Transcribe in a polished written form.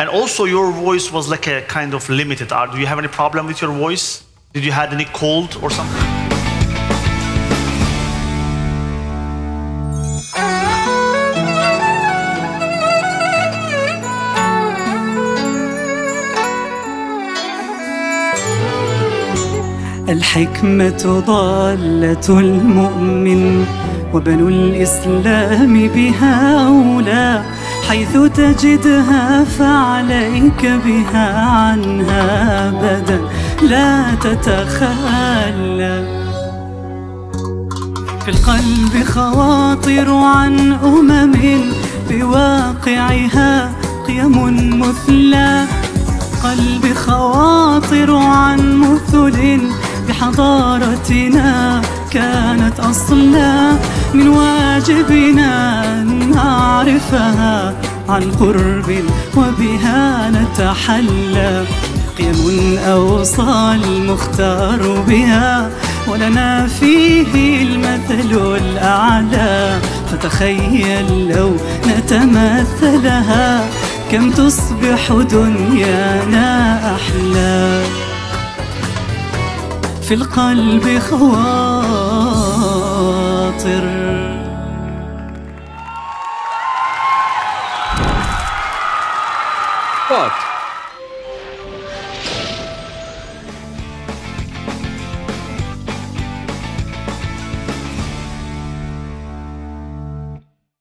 And also your voice was like a kind of limited. Do you have any problem with your voice? Did you had any cold or something? الحكمة ضالة المؤمن وبنو الإسلام بها أولى، حيث تجدها فعليك بها عنها أبدا لا تتخلى. في القلب خواطر عن بواقعها قيم مثلى، قلب خواطر عن مثل بحضارتنا كانت أصلا، من واجبنا أن نعرفها عن قرب وبها نتحلى. قيم أوصى المختار بها ولنا فيه المثل الأعلى، فتخيل لو نتمثلها كم تصبح دنيانا أحلى. في القلب خواطر.